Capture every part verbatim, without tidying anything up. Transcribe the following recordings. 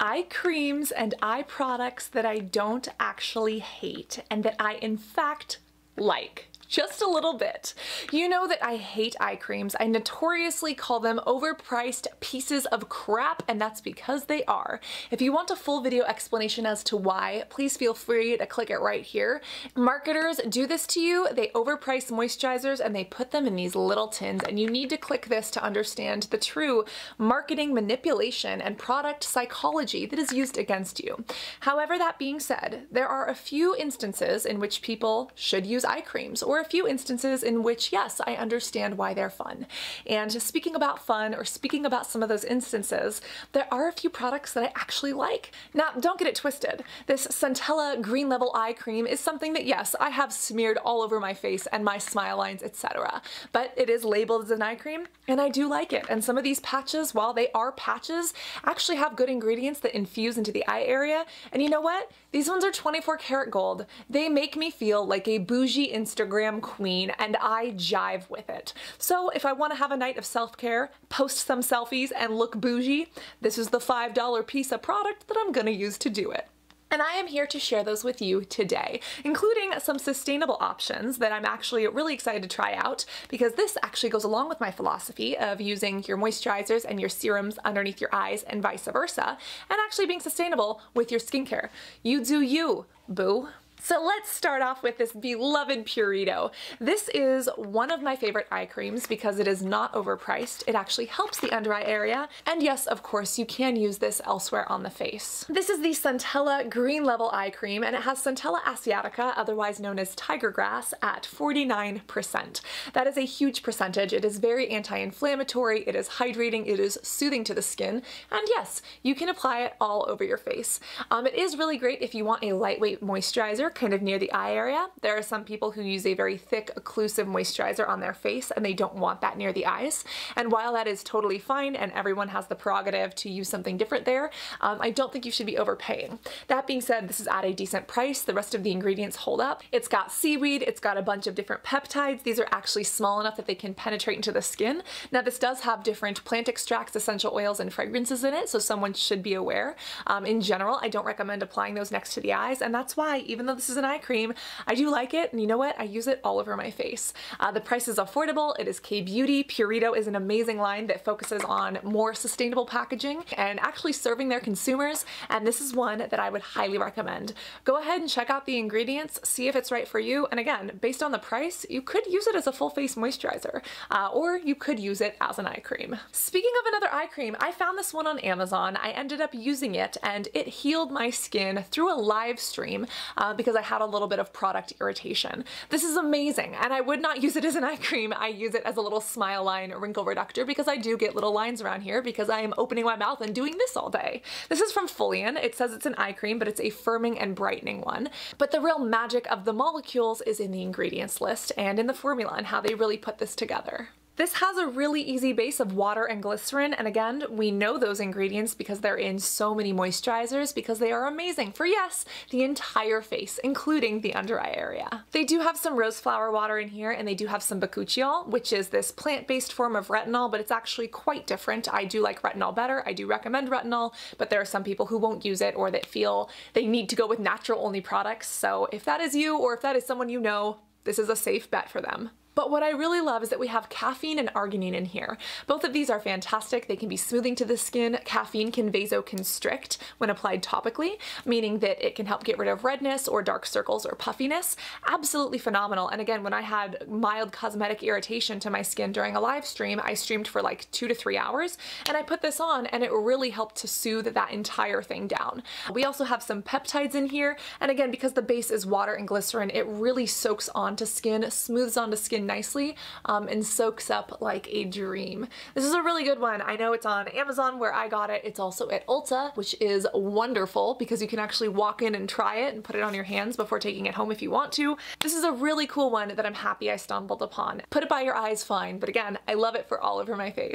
eye creams and eye products that I don't actually hate and that I in fact like. Just a little bit. You know that I hate eye creams. I notoriously call them overpriced pieces of crap, and that's because they are. If you want a full video explanation as to why, please feel free to click it right here. Marketers do this to you. They overprice moisturizers and they put them in these little tins, and you need to click this to understand the true marketing manipulation and product psychology that is used against you. However, that being said, there are a few instances in which people should use eye creams, or a few instances in which, yes, I understand why they're fun. And speaking about fun, or speaking about some of those instances, there are a few products that I actually like. Now, don't get it twisted. This Centella Green Level Eye Cream is something that, yes, I have smeared all over my face and my smile lines, et cetera. But it is labeled as an eye cream, and I do like it. And some of these patches, while they are patches, actually have good ingredients that infuse into the eye area. And you know what? These ones are twenty-four karat gold. They make me feel like a bougie Instagram queen, and I jive with it. So if I want to have a night of self-care, post some selfies, and look bougie, this is the five dollar piece of product that I'm gonna use to do it. And I am here to share those with you today, including some sustainable options that I'm actually really excited to try out, because this actually goes along with my philosophy of using your moisturizers and your serums underneath your eyes and vice versa, and actually being sustainable with your skincare. You do you, boo. So let's start off with this beloved Purito. This is one of my favorite eye creams because it is not overpriced. It actually helps the under eye area. And yes, of course, you can use this elsewhere on the face. This is the Centella Green Level Eye Cream, and it has Centella asiatica, otherwise known as tiger grass, at forty-nine percent. That is a huge percentage. It is very anti-inflammatory, it is hydrating, it is soothing to the skin, and yes, you can apply it all over your face. Um, it is really great if you want a lightweight moisturizer kind of near the eye area. There are some people who use a very thick, occlusive moisturizer on their face and they don't want that near the eyes. And while that is totally fine and everyone has the prerogative to use something different there, um, I don't think you should be overpaying. That being said, this is at a decent price. The rest of the ingredients hold up. It's got seaweed, it's got a bunch of different peptides. These are actually small enough that they can penetrate into the skin. Now this does have different plant extracts, essential oils, and fragrances in it, so someone should be aware. Um, in general, I don't recommend applying those next to the eyes, and that's why, even though this is an eye cream, I do like it, and you know what? I use it all over my face. Uh, the price is affordable, it is K-Beauty. Purito is an amazing line that focuses on more sustainable packaging and actually serving their consumers, and this is one that I would highly recommend. Go ahead and check out the ingredients, see if it's right for you, and again, based on the price, you could use it as a full face moisturizer, uh, or you could use it as an eye cream. Speaking of another eye cream, I found this one on Amazon. I ended up using it, and it healed my skin through a live stream uh, because I had a little bit of product irritation. This is amazing, and I would not use it as an eye cream. I use it as a little smile line wrinkle reductor because I do get little lines around here because I am opening my mouth and doing this all day. This is from Folian. It says it's an eye cream, but it's a firming and brightening one. But the real magic of the molecules is in the ingredients list and in the formula and how they really put this together. This has a really easy base of water and glycerin, and again, we know those ingredients because they're in so many moisturizers because they are amazing for, yes, the entire face, including the under eye area. They do have some rose flower water in here, and they do have some bakuchiol, which is this plant-based form of retinol, but it's actually quite different. I do like retinol better. I do recommend retinol, but there are some people who won't use it or that feel they need to go with natural-only products, so if that is you or if that is someone you know, this is a safe bet for them. But what I really love is that we have caffeine and arginine in here. Both of these are fantastic. They can be smoothing to the skin. Caffeine can vasoconstrict when applied topically, meaning that it can help get rid of redness or dark circles or puffiness. Absolutely phenomenal. And again, when I had mild cosmetic irritation to my skin during a live stream, I streamed for like two to three hours, and I put this on and it really helped to soothe that entire thing down. We also have some peptides in here, and again, because the base is water and glycerin, it really soaks onto skin, smooths onto skin nicely, um, and soaks up like a dream. This is a really good one. I know it's on Amazon where I got it. It's also at Ulta, which is wonderful because you can actually walk in and try it and put it on your hands before taking it home if you want to. This is a really cool one that I'm happy I stumbled upon. Put it by your eyes, fine, but again, I love it for all over my face.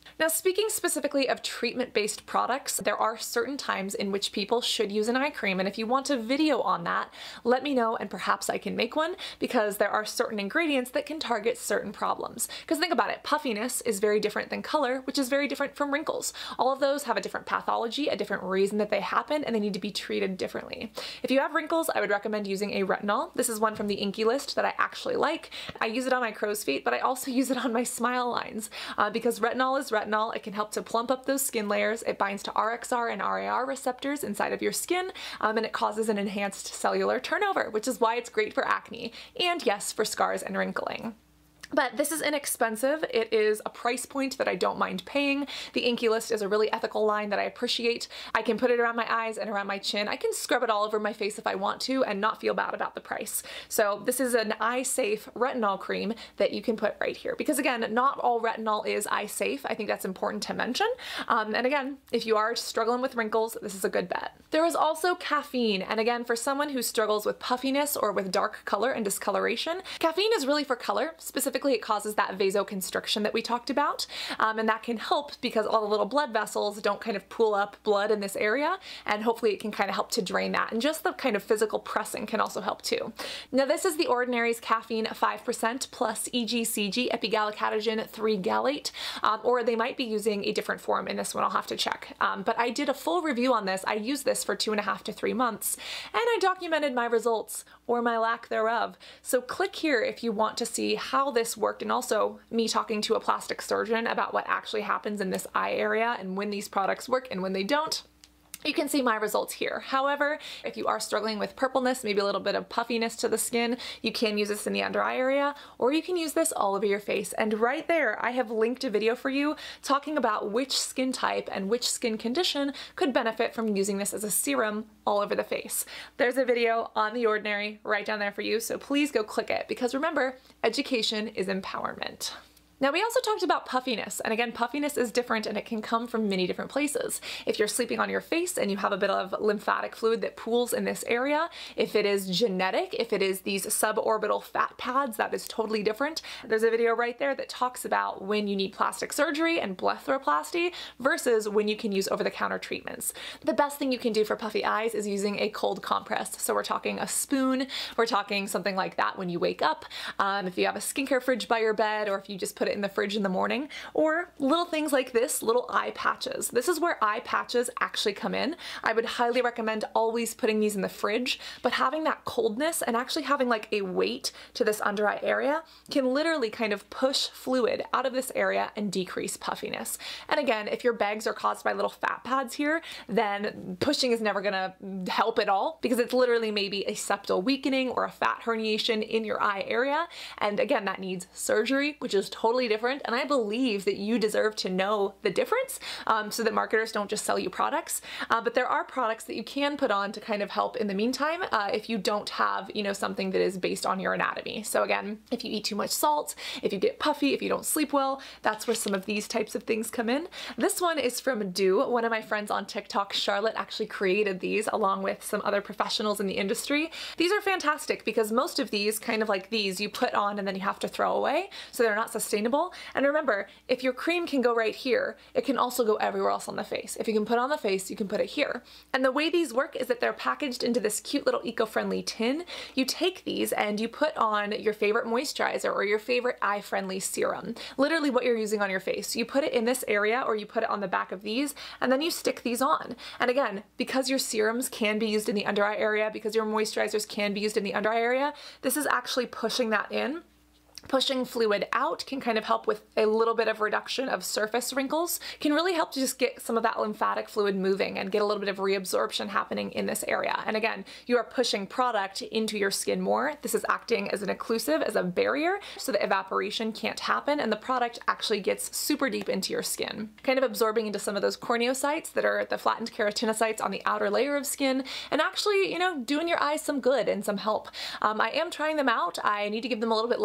Now, speaking specifically of treatment-based products, there are certain times in which people should use an eye cream, and if you want a video on that, let me know and perhaps I can make one, because there are certain ingredients that can target certain problems. Because think about it, puffiness is very different than color, which is very different from wrinkles. All of those have a different pathology, a different reason that they happen, and they need to be treated differently. If you have wrinkles, I would recommend using a retinol. This is one from the Inkey List that I actually like. I use it on my crow's feet, but I also use it on my smile lines, uh, because retinol is retinol. It can help to plump up those skin layers. It binds to R X R and R A R receptors inside of your skin, um, and it causes an enhanced cellular turnover, which is why it's great for acne, and yes, for scars and wrinkling. But this is inexpensive. It is a price point that I don't mind paying. The Inkey List is a really ethical line that I appreciate. I can put it around my eyes and around my chin. I can scrub it all over my face if I want to and not feel bad about the price. So this is an eye safe retinol cream that you can put right here. Because again, not all retinol is eye safe. I think that's important to mention. Um, and again, if you are struggling with wrinkles, this is a good bet. There is also caffeine. And again, for someone who struggles with puffiness or with dark color and discoloration, caffeine is really for color. Specifically, it causes that vasoconstriction that we talked about, um, and that can help because all the little blood vessels don't kind of pool up blood in this area, and hopefully it can kind of help to drain that, and just the kind of physical pressing can also help too. Now this is The Ordinary's caffeine five percent plus E G C G epigallocatechin three gallate, um, or they might be using a different form in this one, I'll have to check. Um, but I did a full review on this. I used this for two and a half to three months, and I documented my results, or my lack thereof. So click here if you want to see how this worked, and also me talking to a plastic surgeon about what actually happens in this eye area and when these products work and when they don't. You can see my results here. However, if you are struggling with purpleness, maybe a little bit of puffiness to the skin, you can use this in the under eye area, or you can use this all over your face. And right there, I have linked a video for you talking about which skin type and which skin condition could benefit from using this as a serum all over the face. There's a video on The Ordinary right down there for you, so please go click it, because remember, education is empowerment. Now we also talked about puffiness, and again, puffiness is different and it can come from many different places. If you're sleeping on your face and you have a bit of lymphatic fluid that pools in this area, if it is genetic, if it is these suborbital fat pads, that is totally different. There's a video right there that talks about when you need plastic surgery and blepharoplasty versus when you can use over-the-counter treatments. The best thing you can do for puffy eyes is using a cold compress. So we're talking a spoon, we're talking something like that when you wake up. Um, if you have a skincare fridge by your bed, or if you just put it in the fridge in the morning, or little things like this, little eye patches. This is where eye patches actually come in. I would highly recommend always putting these in the fridge, but having that coldness and actually having like a weight to this under eye area can literally kind of push fluid out of this area and decrease puffiness. And again, if your bags are caused by little fat pads here, then pushing is never gonna help at all, because it's literally maybe a septal weakening or a fat herniation in your eye area. And again, that needs surgery, which is totally different, and I believe that you deserve to know the difference, um, so that marketers don't just sell you products. Uh, but there are products that you can put on to kind of help in the meantime uh, if you don't have, you know, something that is based on your anatomy. So again, if you eat too much salt, if you get puffy, if you don't sleep well, that's where some of these types of things come in. This one is from Dew. One of my friends on TikTok, Charlotte, actually created these along with some other professionals in the industry. These are fantastic because most of these, kind of like these, you put on and then you have to throw away, so they're not sustainable. And remember, if your cream can go right here, it can also go everywhere else on the face. If you can put on the face, you can put it here. And the way these work is that they're packaged into this cute little eco-friendly tin. You take these and you put on your favorite moisturizer or your favorite eye-friendly serum. Literally what you're using on your face. You put it in this area or you put it on the back of these, and then you stick these on. And again, because your serums can be used in the under eye area, because your moisturizers can be used in the under eye area, this is actually pushing that in. Pushing fluid out can kind of help with a little bit of reduction of surface wrinkles, can really help to just get some of that lymphatic fluid moving and get a little bit of reabsorption happening in this area. And again, you are pushing product into your skin more. This is acting as an occlusive, as a barrier, so that evaporation can't happen and the product actually gets super deep into your skin, kind of absorbing into some of those corneocytes that are the flattened keratinocytes on the outer layer of skin, and actually, you know, doing your eyes some good and some help. Um, I am trying them out. I need to give them a little bit longer.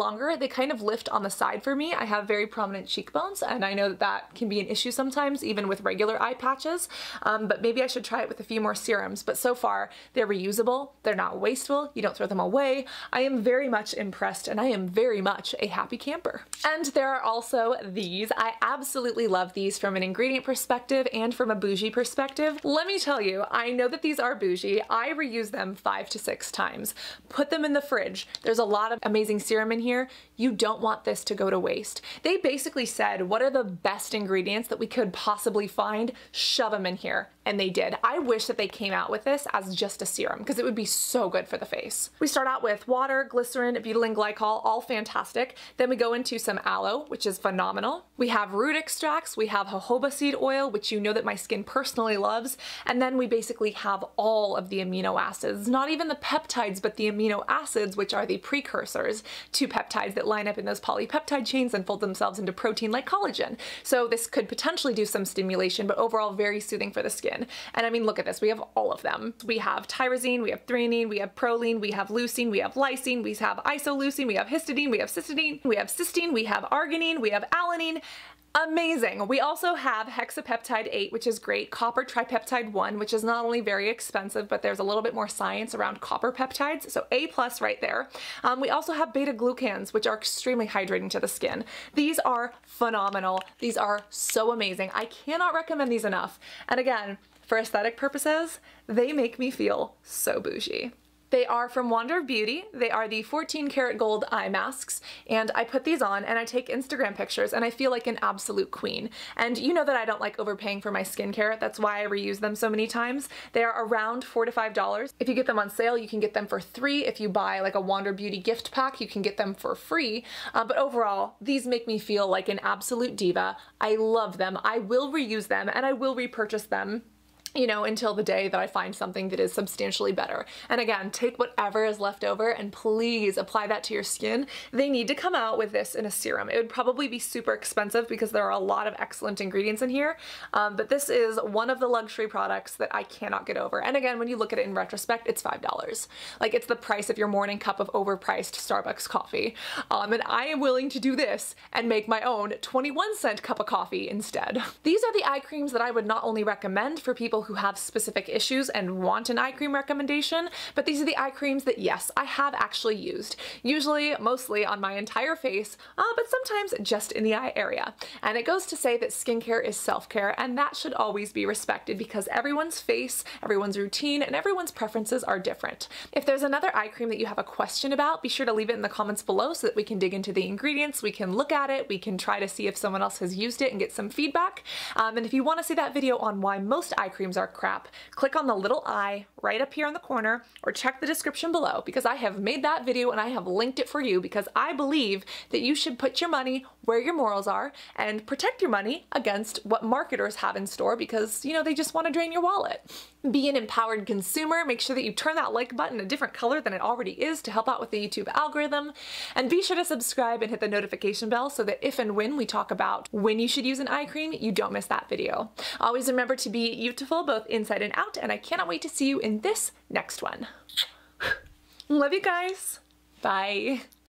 they kind of lift on the side for me. I have very prominent cheekbones, and I know that that can be an issue sometimes, even with regular eye patches, um, but maybe I should try it with a few more serums. But so far, they're reusable, they're not wasteful, you don't throw them away. I am very much impressed, and I am very much a happy camper. And there are also these. I absolutely love these from an ingredient perspective and from a bougie perspective. Let me tell you, I know that these are bougie. I reuse them five to six times. Put them in the fridge. There's a lot of amazing serum in here. You don't want this to go to waste. They basically said, what are the best ingredients that we could possibly find? Shove them in here. And they did. I wish that they came out with this as just a serum because it would be so good for the face. We start out with water, glycerin, butylene glycol, all fantastic. Then we go into some aloe, which is phenomenal. We have root extracts, we have jojoba seed oil, which you know that my skin personally loves. And then we basically have all of the amino acids, not even the peptides, but the amino acids, which are the precursors to peptides that line up in those polypeptide chains and fold themselves into protein like collagen. So this could potentially do some stimulation, but overall very soothing for the skin. And I mean, look at this, we have all of them. We have tyrosine, we have threonine, we have proline, we have leucine, we have lysine, we have isoleucine, we have histidine, we have cysteine, we have cysteine, we have arginine, we have alanine. Amazing. We also have hexapeptide eight, which is great, copper tripeptide one, which is not only very expensive, but there's a little bit more science around copper peptides, so A plus right there. Um, we also have beta glucans, which are extremely hydrating to the skin. These are phenomenal. These are so amazing. I cannot recommend these enough. And again, for aesthetic purposes, they make me feel so bougie. They are from Wander of Beauty. They are the fourteen karat gold eye masks, and I put these on and I take Instagram pictures and I feel like an absolute queen. And you know that I don't like overpaying for my skincare. That's why I reuse them so many times. They are around four to five dollars. If you get them on sale, you can get them for three. If you buy like a Wander Beauty gift pack, you can get them for free. Uh, but overall, these make me feel like an absolute diva. I love them. I will reuse them and I will repurchase them, you know, until the day that I find something that is substantially better. And again, take whatever is left over and please apply that to your skin. They need to come out with this in a serum. It would probably be super expensive because there are a lot of excellent ingredients in here, um, but this is one of the luxury products that I cannot get over. And again, when you look at it in retrospect, it's five dollars. Like, it's the price of your morning cup of overpriced Starbucks coffee. Um, and I am willing to do this and make my own twenty-one cent cup of coffee instead. These are the eye creams that I would not only recommend for people who have specific issues and want an eye cream recommendation, but these are the eye creams that, yes, I have actually used. Usually, mostly on my entire face, uh, but sometimes just in the eye area. And it goes to say that skincare is self-care, and that should always be respected because everyone's face, everyone's routine, and everyone's preferences are different. If there's another eye cream that you have a question about, be sure to leave it in the comments below so that we can dig into the ingredients, we can look at it, we can try to see if someone else has used it and get some feedback. Um, and if you want to see that video on why most eye creams are crap, click on the little eye right up here in the corner or check the description below because I have made that video and I have linked it for you because I believe that you should put your money where your morals are and protect your money against what marketers have in store because, you know, they just want to drain your wallet. Be an empowered consumer. Make sure that you turn that like button a different color than it already is to help out with the YouTube algorithm. And be sure to subscribe and hit the notification bell so that if and when we talk about when you should use an eye cream, you don't miss that video. Always remember to be beautiful both inside and out, and I cannot wait to see you in this next one. Love you guys. Bye.